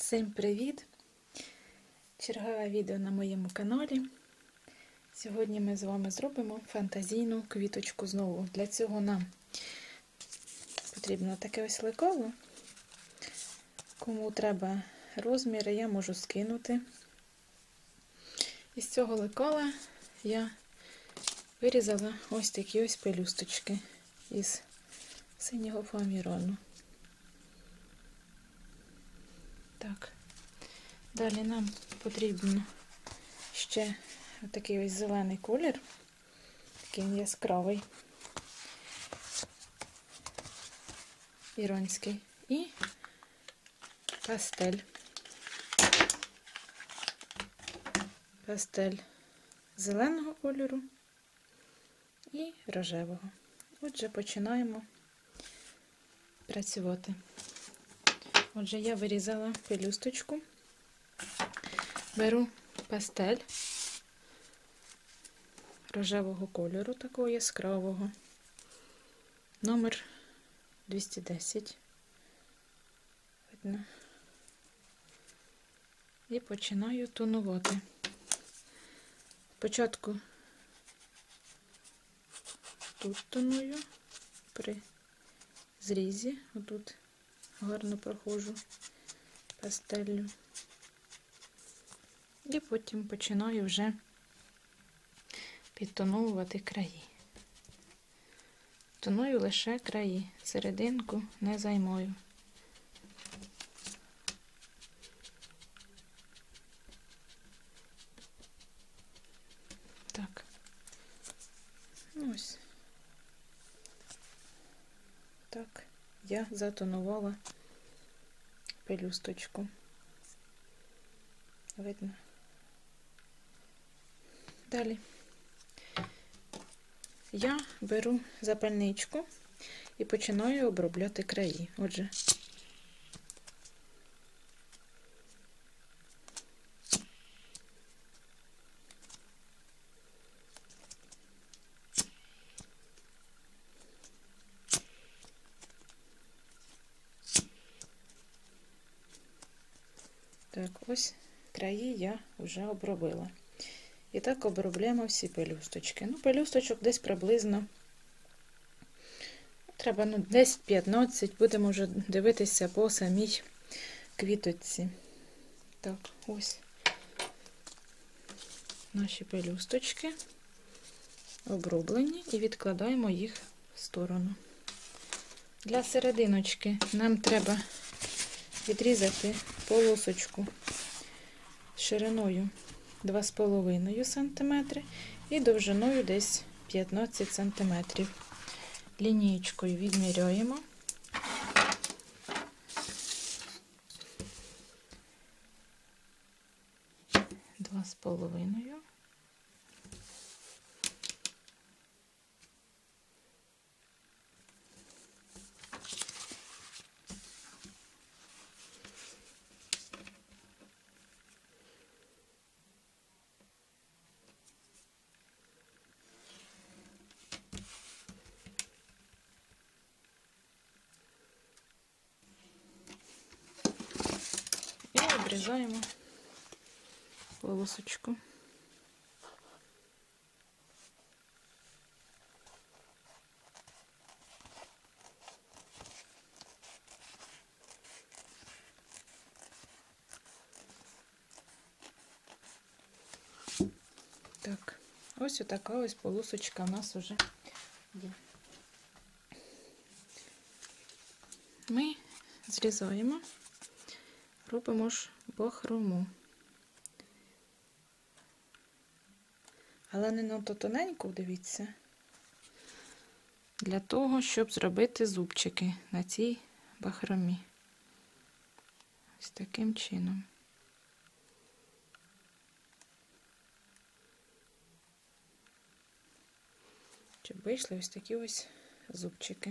Всім привіт! Чергове відео на моєму каналі. Сьогодні ми з вами зробимо фантазійну квіточку знову. Для цього нам потрібно таке ось лекало. Кому треба розміри, я можу скинути. Із цього лекала я вирізала ось такі ось пелюсточки із синього фоамірону. Так. Далі нам потрібно ще такий ось зелений колір, такий яскравий, іронський, і пастель. Пастель зеленого кольору і рожевого. Отже, починаємо працювати. Отже, я вирізала пелюсточку, беру пастель рожевого кольору, такого яскравого, номер 210, видно, і починаю тонувати. Спочатку тут тоную, при зрізі, отут гарно проходжу пастеллю. І потім починаю вже підтоновувати краї. Тоную лише краї, серединку не займаю. Так. Ось. Так я затонувала пелюсточку. Видно? Далі я беру запальничку і починаю обробляти краї. Отже, так, ось краї я вже обробила. І так обробляємо всі пелюсточки. Ну, пелюсточок десь приблизно, треба, десь 15, будемо вже дивитися по самій квіточці. Так, ось наші пелюсточки оброблені і відкладаємо їх в сторону. Для серединочки нам треба відрізати полосочку шириною 2,5 см і довжиною десь 15 см. Лінієчкою відміряємо. Два з половиною. І обрізаємо полосочку. Так, ось отака ось полосочка у нас вже є. Ми зрізаємо, робимо ж бахрому. Але не надто тоненько, дивіться, для того, щоб зробити зубчики на цій бахромі. Ось таким чином. Щоб вийшли ось такі ось зубчики.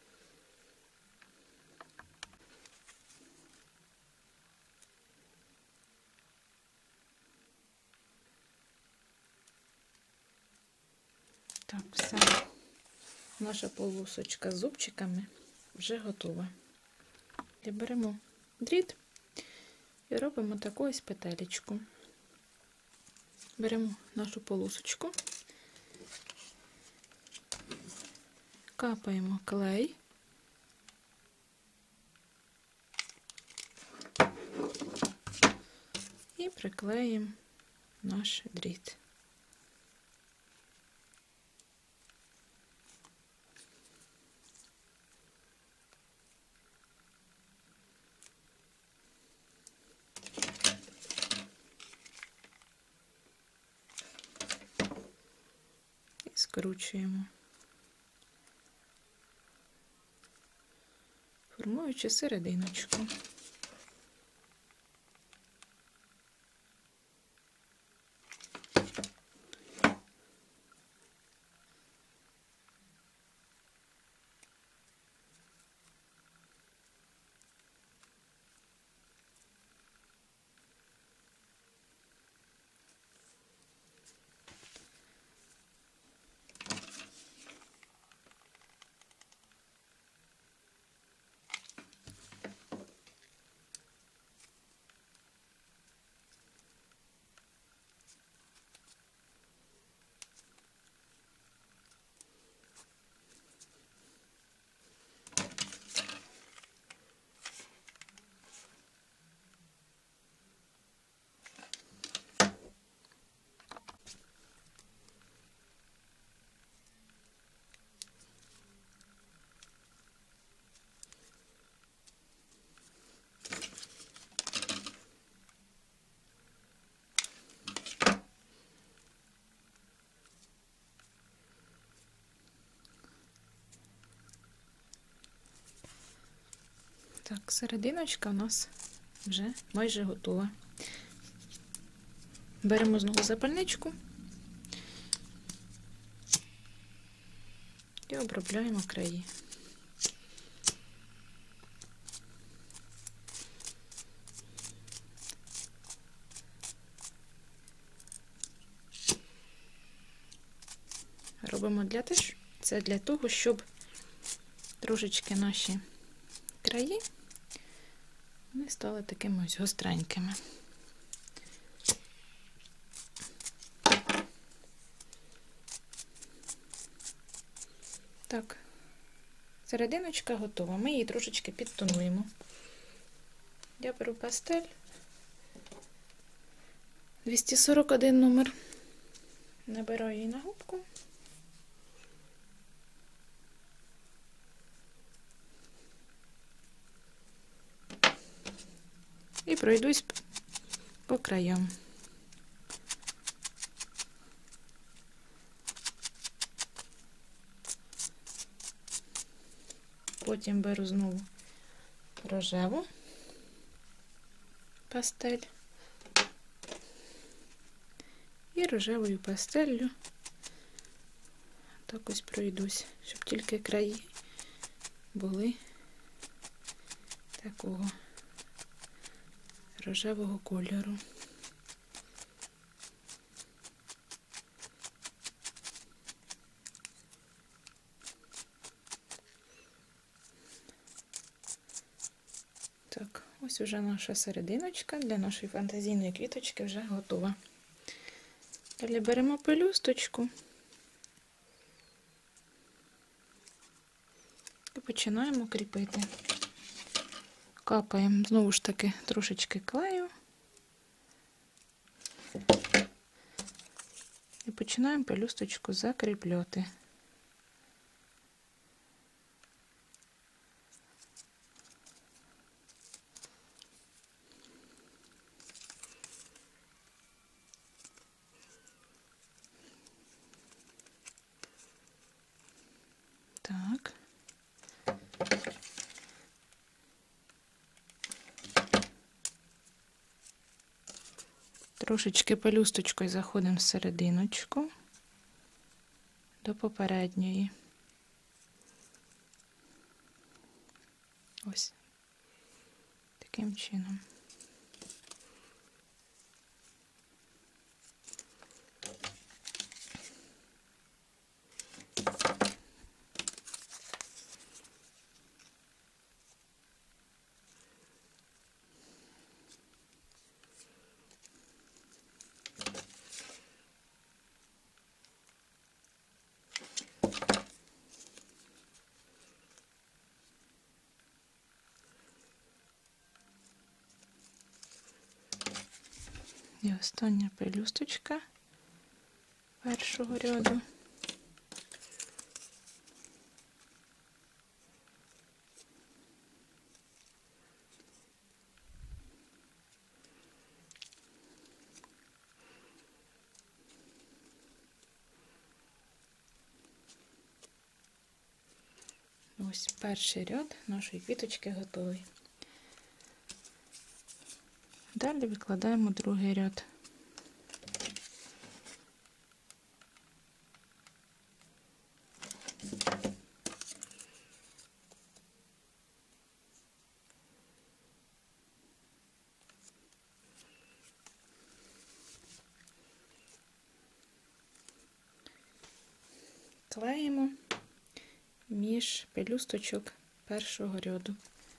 Так, все. Наша полосочка з зубчиками вже готова. І беремо дріт І робимо таку ось петелечку. Беремо нашу полосочку, капаємо клей і приклеїмо наш дріт. І скручуємо, формуючи серединочку. Так, серединочка у нас вже майже готова. Беремо знову запальничку і обробляємо краї. Робимо це для того, щоб трошечки наші краї вони стали такими ось гостренькими. Так, серединочка готова. Ми її трошечки підтонуємо. Я беру пастель 241 номер, набираю її на губку. І пройдусь по краям. Потім беру знову рожеву пастель і рожевою пастеллю так ось пройдусь, щоб тільки краї були такого рожевого кольору. Так, ось уже наша серединочка для нашої фантазійної квіточки вже готова. Далі беремо пелюсточку і починаємо кріпити. Капаємо знову ж таки трошечки клею і починаємо пелюсточку закріпляти. Так. Трошечки пелюсточкою заходимо в серединочку до попередньої. Ось таким чином. І остання пелюсточка першого ряду. Ось перший ряд нашої квіточки готовий. Далі викладаємо другий ряд. Клеїмо між пелюсточок першого ряду.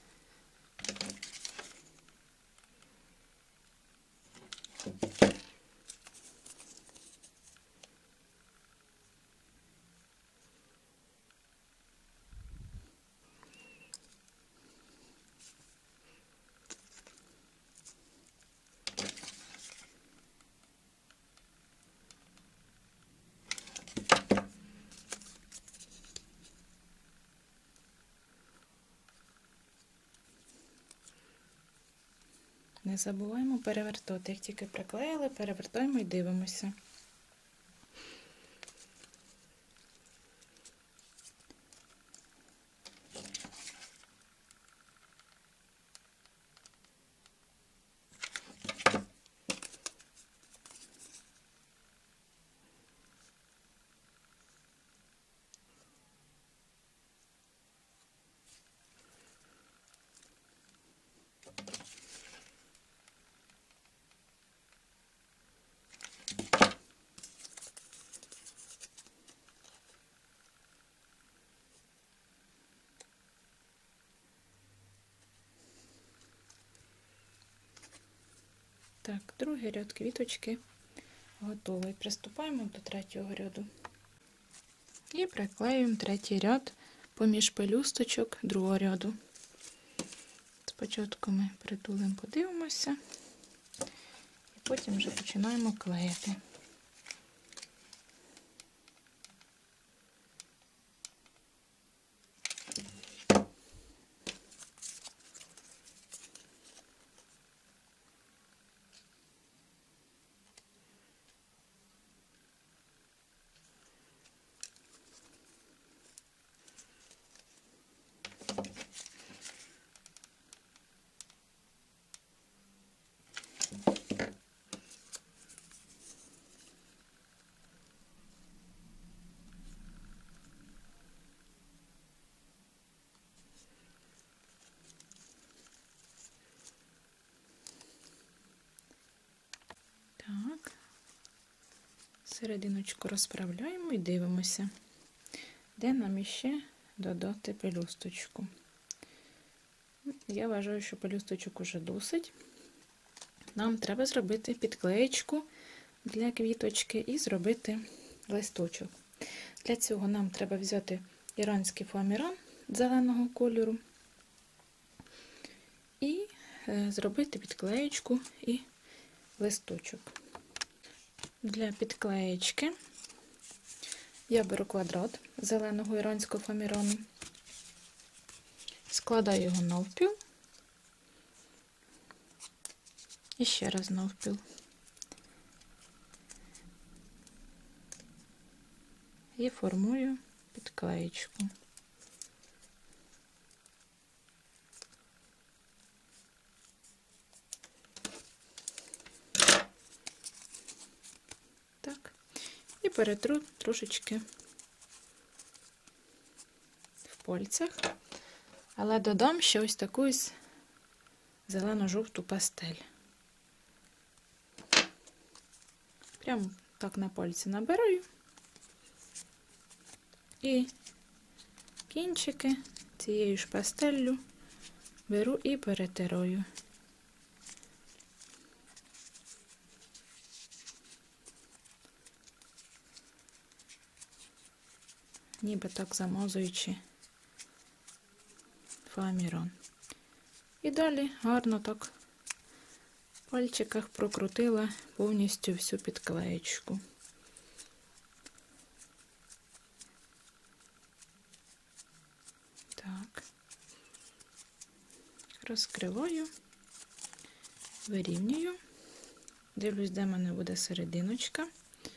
Не забуваємо перевертати. Як тільки приклеїли, перевертаємо і дивимося. Так, другий ряд квіточки готовий. Приступаємо до третього ряду. І приклеюємо третій ряд поміж пелюсточок другого ряду. Спочатку ми притулимо, подивимося, і потім вже починаємо клеїти. Так, серединочку розправляємо і дивимося, де нам іще додати пелюсточку. Я вважаю, що пелюсточок уже досить. Нам треба зробити підклеєчку для квіточки і зробити листочок. Для цього нам треба взяти іранський фоаміран зеленого кольору і зробити підклеєчку і листочок. Для підклеєчки я беру квадрат зеленого іранського фоамірану, складаю його навпіл і ще раз навпіл. І формую підклеєчку. Так. І перетру трошечки в пальцях, але додам ще ось таку ось зелено-жовту пастель. Прямо так на пальці набираю і кінчики цією ж пастеллю беру і перетираю. Ніби так замазуючи фоаміран. І далі гарно так пальчиках прокрутила повністю всю підклеєчку. Так. Розкриваю, вирівнюю, дивлюсь, де в мене буде серединочка,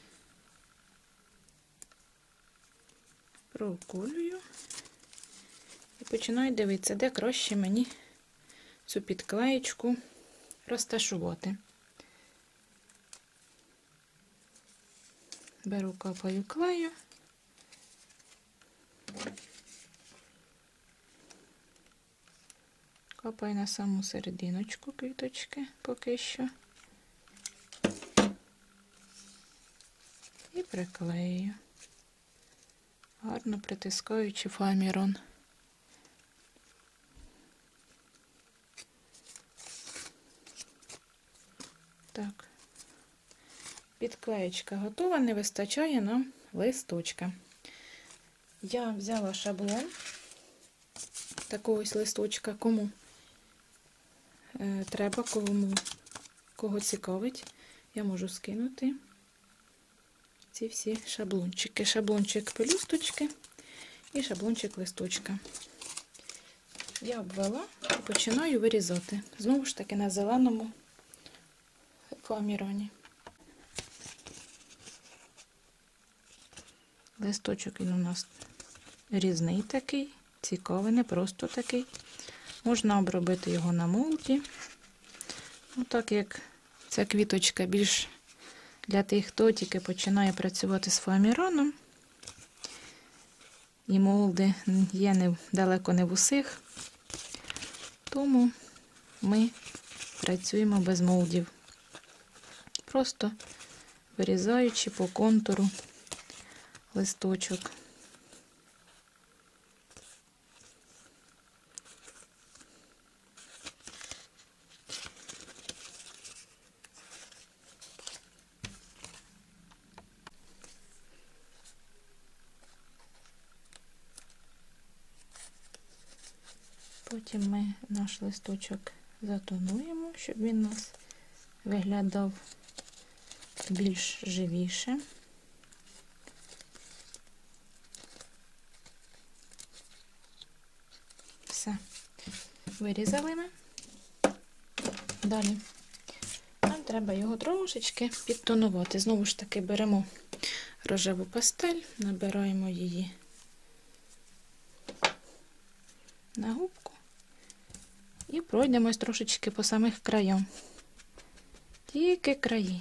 проколюю і починаю дивитися, де краще мені цю підклеєчку розташувати. Беру, капаю клею. Капаю на саму серединочку квіточки поки що. І приклею, гарно притискаючи фоамірон. Так, підклеєчка готова, не вистачає нам листочка. Я взяла шаблон такого ось листочка, кому треба, кого цікавить, я можу скинути ці всі шаблончики. Шаблончик пелюсточки і шаблончик листочка. Я обвела і починаю вирізати. Знову ж таки на зеленому фоаміроні. Листочок він у нас різний такий, цікавий, не просто такий. Можна обробити його на молді. Так як ця квіточка більш для тих, хто тільки починає працювати з фоаміроном, і молди є далеко не в усіх, тому ми працюємо без молдів. Просто вирізаючи по контуру листочок. Потім ми наш листочок затонуємо, щоб він у нас виглядав більш живіше. Все. Вирізали ми. Далі нам треба його трошечки підтонувати. Знову ж таки беремо рожеву пастель, набираємо її на губку і пройдемось трошечки по самих краях. Тільки краї.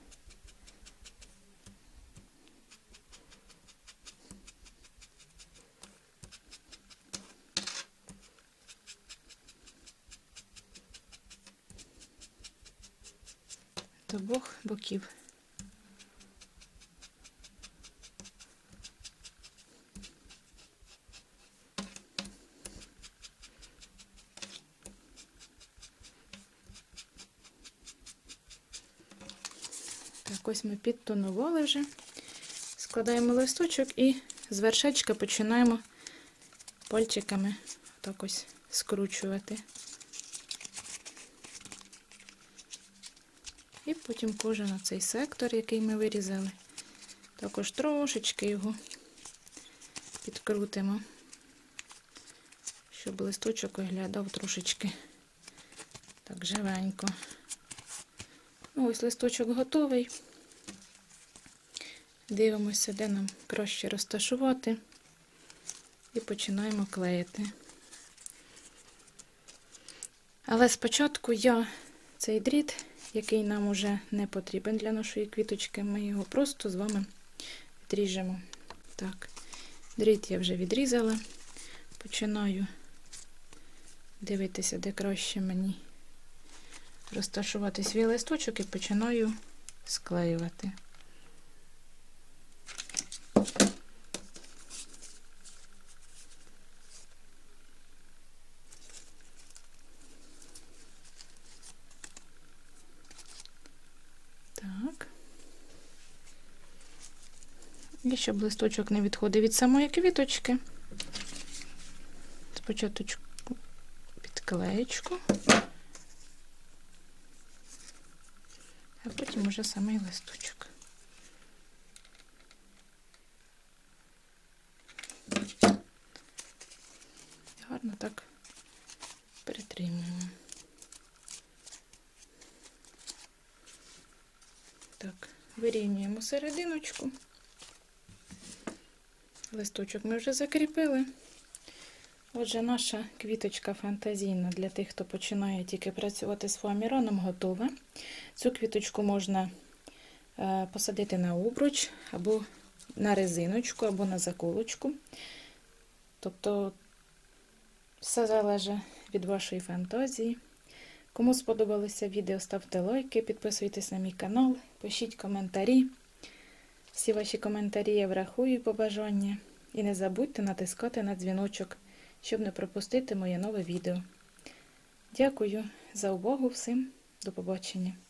З обох боків. Так, ось ми підтонували вже. Складаємо листочок і з вершечка починаємо пальчиками так ось скручувати. І потім кожен оцей сектор, який ми вирізали, також трошечки його підкрутимо, щоб листочок виглядав трошечки так живенько. Ну, ось листочок готовий. Дивимося, де нам краще розташувати, і починаємо клеїти. Але спочатку я цей дріт, який нам уже не потрібен для нашої квіточки, ми його просто з вами відріжемо. Так, дріт я вже відрізала. Починаю дивитися, де краще мені розташувати свій листочок, і починаю склеювати. Так. І щоб листочок не відходив від самої квіточки, спочатку підклеєчку. а потім уже самий листочок. Гарно так перетримуємо. Так, вирівнюємо серединочку. Листочок ми вже закріпили. Отже, наша квіточка фантазійна для тих, хто починає тільки працювати з фоаміраном, готова. Цю квіточку можна посадити на обруч, або на резиночку, або на заколочку. Тобто, все залежить від вашої фантазії. Кому сподобалося відео, ставте лайки, підписуйтесь на мій канал, пишіть коментарі. Всі ваші коментарі я врахую побажання. І не забудьте натискати на дзвіночок, щоб не пропустити моє нове відео. Дякую за увагу всім. До побачення.